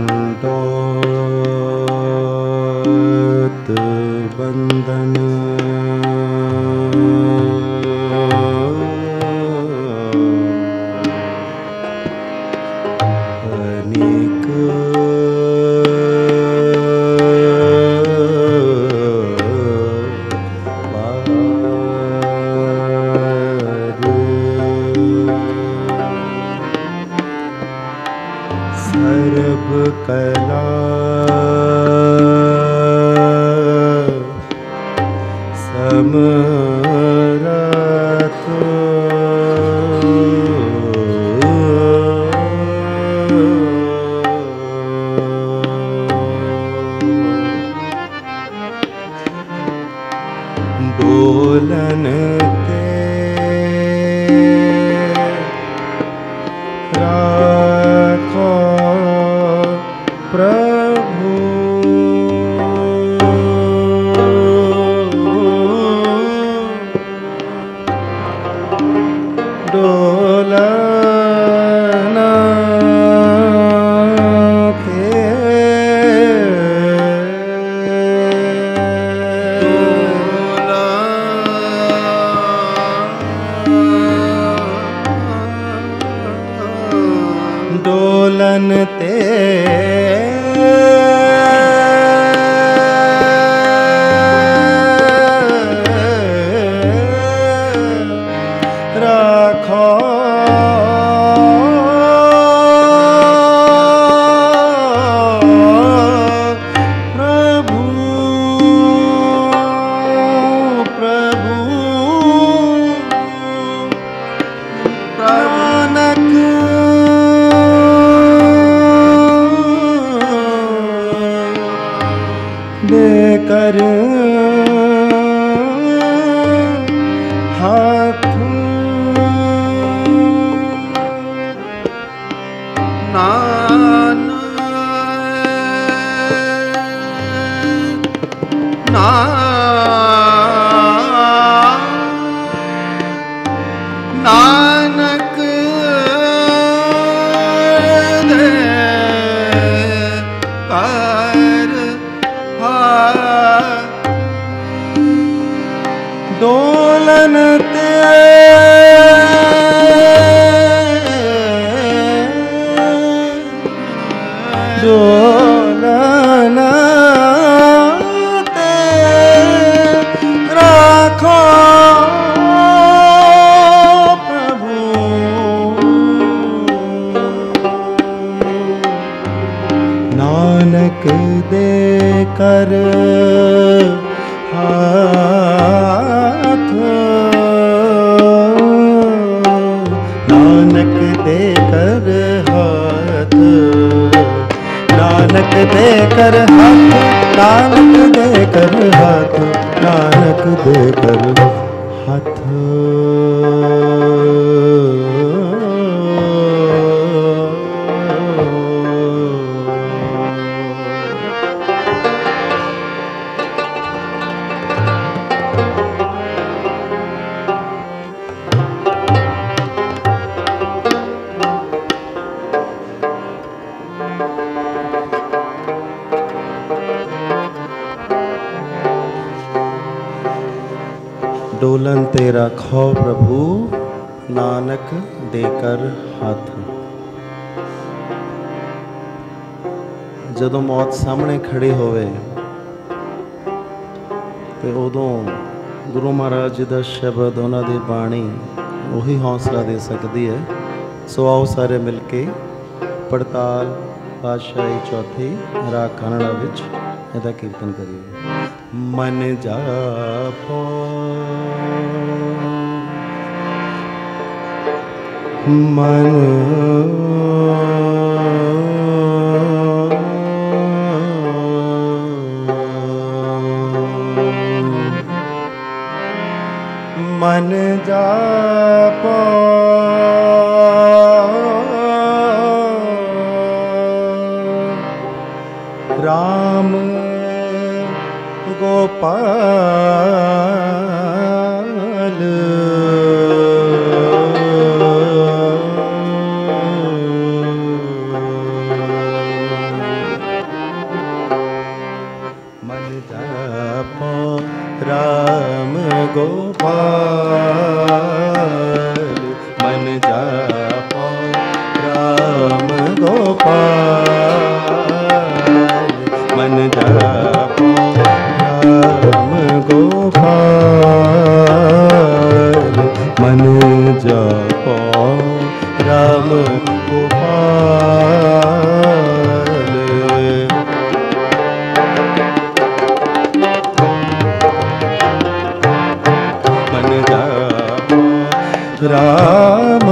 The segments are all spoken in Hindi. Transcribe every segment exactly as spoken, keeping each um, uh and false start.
दोत बंधन अनेक सर्व कला समरथ डोलन ते राखो प्रभु डोलन ते डोलन ते राखो प्रभु प्रभु नानक देकर हाथ नानक दे कर डोलन ते डोलन ते राखो प्रभु नानक दे कर हाथ नानक दे कर हाथ नानक दे कर हाथ नानक दे कर हाथ नानक दे कर हाथ डोलन ते रखो प्रभु नानक देकर हथ। जदों मौत सामने खड़ी होवे ते उदों गुरु महाराज जी दा शब्द उन्हां दी बाणी उही हौसला दे सकदी है। सो आओ सारे मिल के पड़ताल पातशाही चौथी राग कानड़ा विच इहदा कीर्तन करिए। मन जापो मन मन जापो राम गोपाल गोपाल मन जापो राम गोपाल मन जापो राम गोपाल मन जापो राम गोपाल मन जापो राम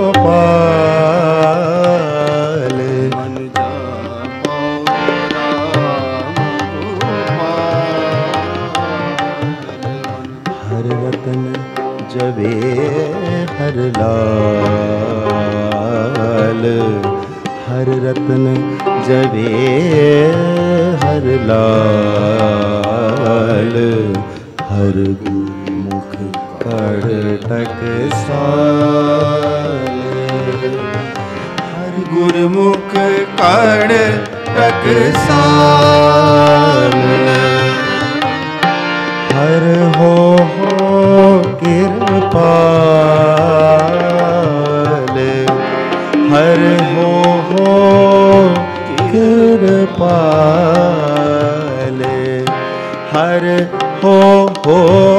गोपाल मन जापो राम गोपाल हर रतन जबे हर लाल हर रतन जबे हर लाल हर गुरमुख कड़ टकसाल हर गुरमुख कड़ टकसाल हर हो हो कृपाल हर हो हो कृपाल हर हो हो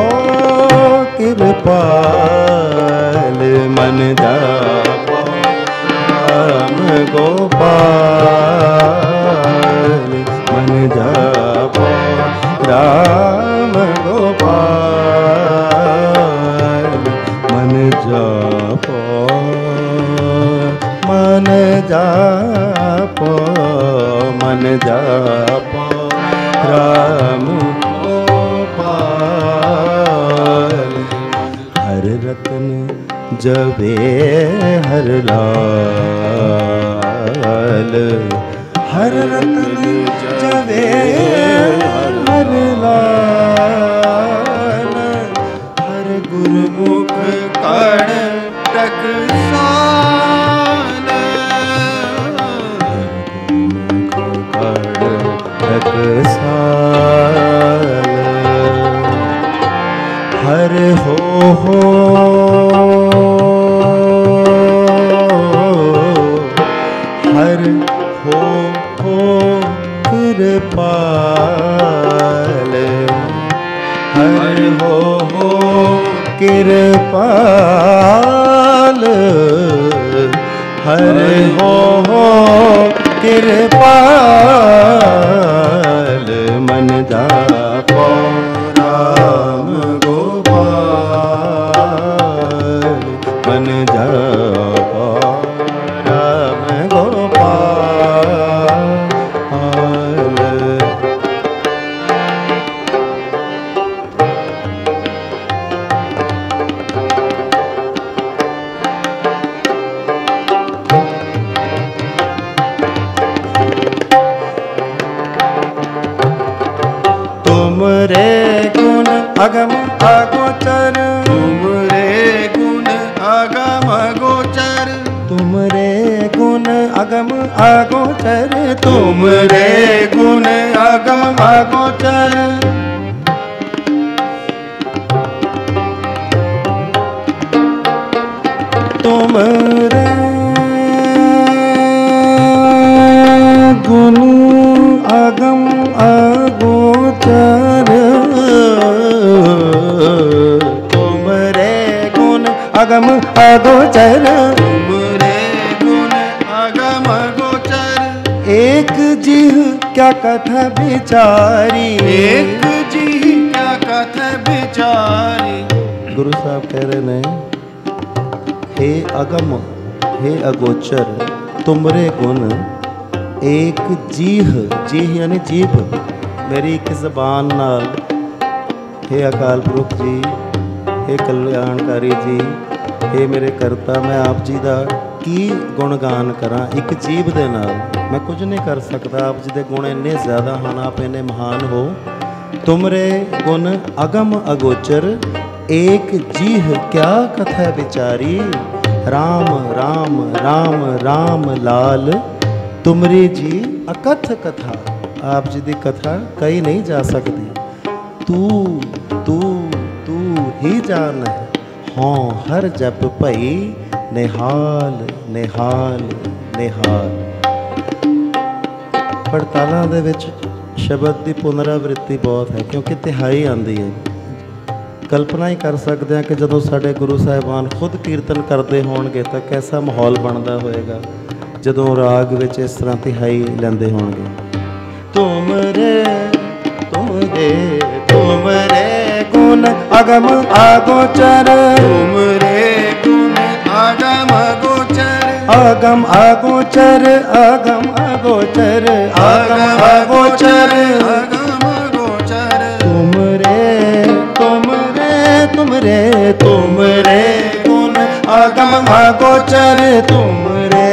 कृपाल मन जापो राम गोपाल मन जापो राम गोपाल मन जापो मन जापो मन जापो राम गोपाल हर रतन जबे हर लाल हर रतन जबे हर लाल हर गुरमुख कड़ टकसाल टकसाल हर हो हो हर हो हो कृपाल हर हो हो कृपाल हर हो हो कृपाल मन जापो राम गोपाल मन जापो राम गोपाल तुमरे गुण अगम अगोचर तुमरे गुण अगम अगोचर तुमरे गुण अगम अगोचर तुमरे गुण अगम अगोचर तुमरे गुण अगम अगोचर तुमरे गुण अगम अगोचर तुमरे गुण अगम अगोचर एक जीह क्या कथा बिचारी एक जीह क्या कथा बिचारी गुरु साहब कह रहे ने हे अगम हे अगोचर तुमरे गुण एक जीह जीह यानी जीभ मेरी एक जबान नाल हे अकाल पुरख जी हे कल्याणकारी जी हे मेरे करता मैं आप जी का की गुणगान करा एक जीभ दे नाल मैं कुछ नहीं कर सकता आप जी दे गुण इन्ने ज़्यादा हैं आप इन्ने महान हो तुमरे गुण अगम अगोचर एक जीह क्या कथा बिचारी राम राम राम राम लाल तुमरी जी अकथ कथा आप जी की कथा कही नहीं जा सकती तू तू तू ही जान है। हों हर जप भई निहाल निहाल निहाल। पड़तालों दे विच शब्द की पुनरावृत्ति बहुत है क्योंकि तिहाई आती है। कल्पना ही कर सकते हैं कि जदों साडे गुरु साहिबान खुद कीर्तन करते होणगे तो कैसा माहौल बनता होएगा जदों राग विच इस तरह तिहाई लैंदे होणगे। तुम रे तुम रे तुम रे गुण अगम आगोचर। तुम रे गुण अगम गोचर। अगम आगोचर अगम आगोचर अगम आगोचर अगम गोचर। तुम रे तुम रे तुम रे तुम रे गुण अगम आगोचर तुम रे।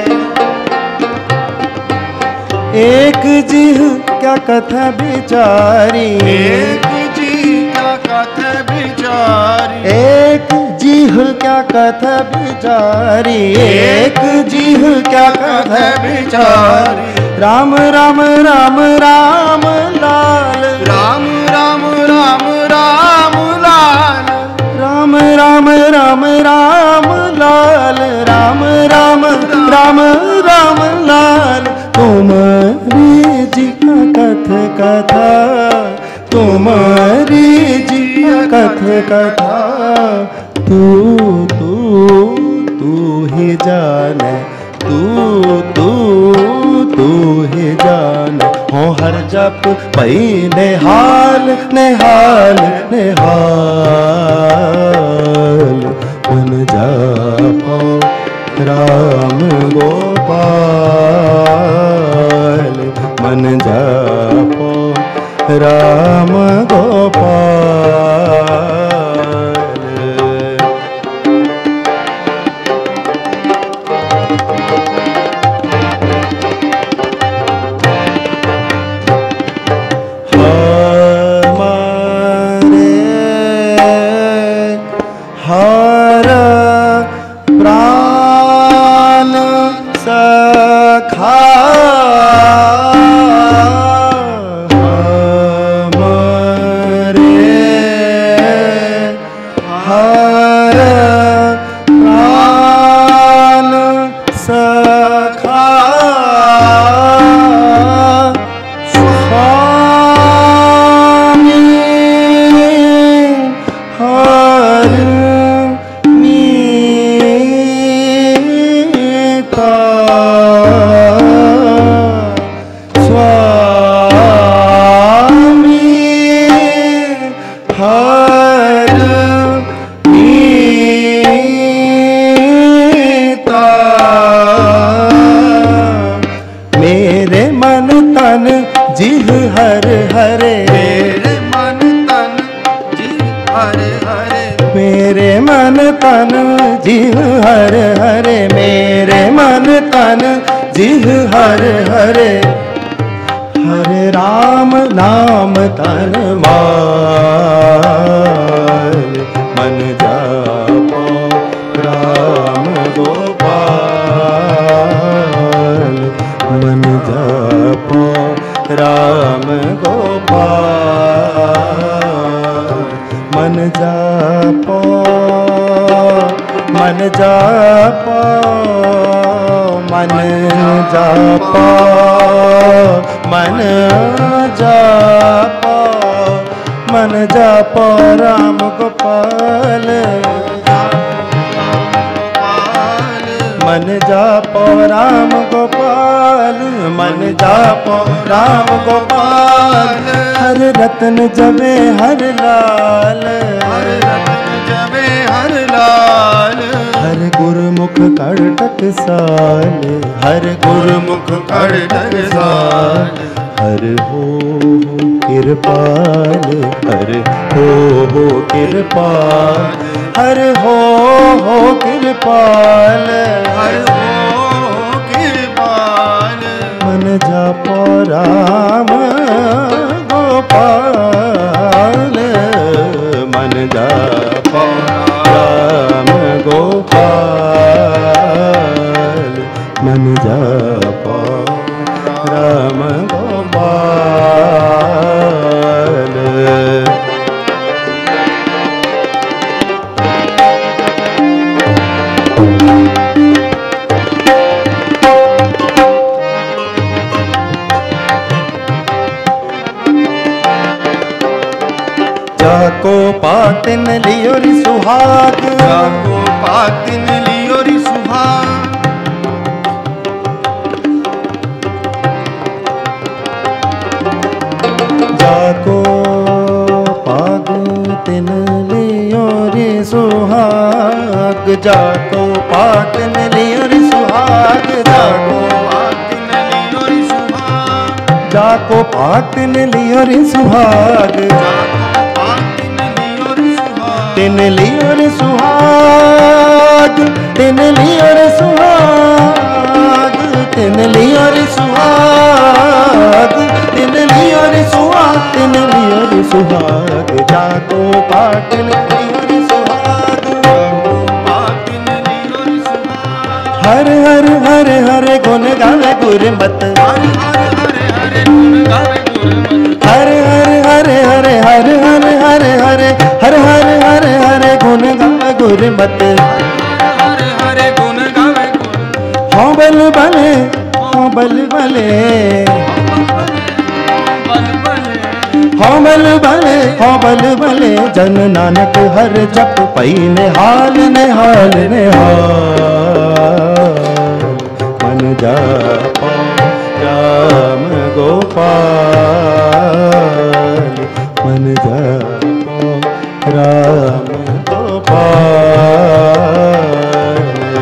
एक जीह क्या कथा विचारी। एक जी क्या कथा विचारी। एक जीह क्या कथा विचारी। एक जीह क्या कथा विचारी। राम राम राम राम लाल। राम राम राम राम लाल। राम राम राम राम लाल। राम राम राम राम लाल। तुम्हारी जी का कथ कथा तुम्हारी जी का कथ कथा। तू तू तू ही जाने तू तू तू ही जाने। हो हर जप भई निहाल निहाल निहाल। मन जापो राम गोपाल। मन जापो राम गोपाल। हर प्राण सखा। जीव हर हरे मेरे मन तन जीव हर हरे। हरे राम नाम तन माल। मन जापो राम गोपाल। मन जापो राम गोपाल। मन जापो मन जापो मन जापो मन जापो मन जापो राम गोपाल। मन जापो राम गोपाल। मन जापो राम गोपाल। हर रतन जबे हर लाल। हर रतन जबे हर लाल। हर गुरमुख कर टकसाल। हर गुरमुख कर टकसाल। हर हो कृपाल। हर हो हो कृपाल। हर हो हो कृपाल। हर हो कृपाल। मन जापो राम गोपाल। मन जापो राम गोपाल। मन जापो राम गोपाल। पातिन लियो री सुहाग, जाको पातिन लियो री सुहाग। जाको पाग तिन लियो रे सुहाग, जाको पातिन लियो रे सुहाग, जाको पातिन लियो री सुहाग, जाको पातिन लियो रे सुहाग, पातिन लियो री सुहाग। तिन लियो रे सुहाग, तिन लियो रे सुहाग, तिन लियो रे सुहाग, तिन लियो रे सुहाग, तिन लियो रे सुहाग, जाको पातिन लियो रे सुहाग, पातिन लियो री सुहाग। हर हर हर हर गुण गावे गुरमत, हर हर हरे हरे गुण गावे गुरमत। हर हर हर हर हर हर हर हर हर हर हर हर गुण गावे गुरमत। हरे हरे गुण गावे गुरमत। हाँ बल बले, हाँ बल बले, बल बले, हाँ बल बले, हाँ बल बले, जन नानक हर जप पई निहाल निहाल निहाल। मन जापो राम गोपाल, मन जापो राम गोपाल।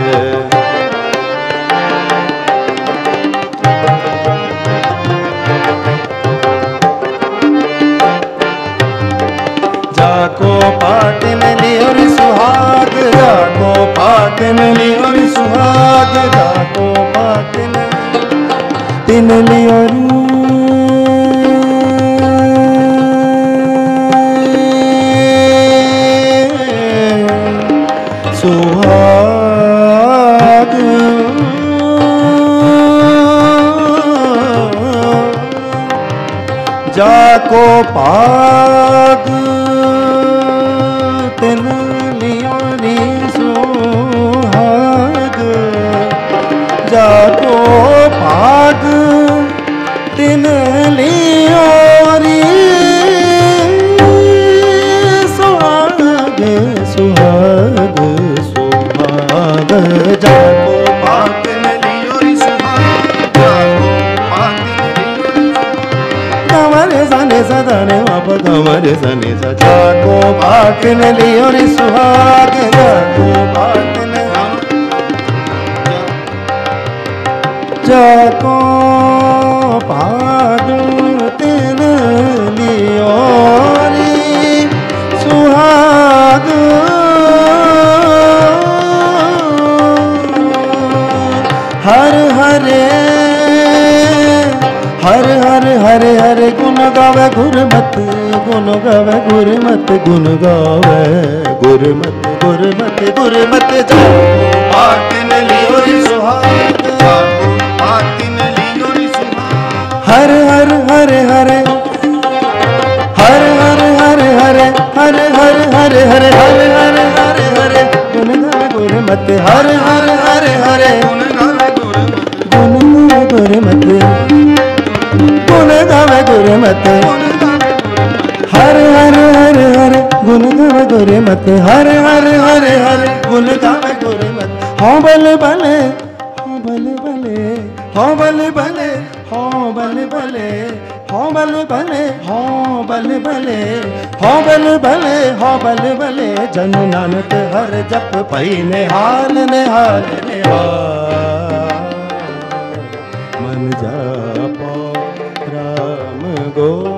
जाको पातिन लियो रे सुहाग, जाको पातिन लियो रे सुहाग, जाको पातिन तिन लियो रे सुहाग। जाको पाग तिन लियो रे सुहाग, जाको पाग तिन लियो रे सुहाग सुहाग सुहाग। जाको पातिन लियो री सुहाग, जाको पातिन लियो री सुहाग। कमरे सने सदने वाप कमरे सने सा, जाको पातिन लियो रे सुहाग, जाको पातिन, जाको पाग तिन लियो रे सुहाग। हर हरे हर हर हर हर गुण गावे गुरमत, गुण गावे गुरमत, गुण गावे गुरमत गुरमत गुरमत। जाको पातिन लियो री सुहाग, जाको पातिन लियो री सुहाग। हर हर हर हर हर हर हर हर हर हर हर हर हर हर हर हर गुण गावे गुरमत, हर हर हर हर गुण गावे गुरमत। गुण गावे गुरमत, गुण गावे गुरमत। हर हर हर हर गुण गावे गुरमत, हर हर हर हर गुण गावे गुरमत। हाँ बल बले, हाँ बल बले, हाँ बल बले, हाँ बल बले, हाँ बल बले, हाँ बल बले, हाँ बल बले, हाँ बल बले, जन नानक हर जप पई निहाल निहाल निहाल। मन जापो राम गो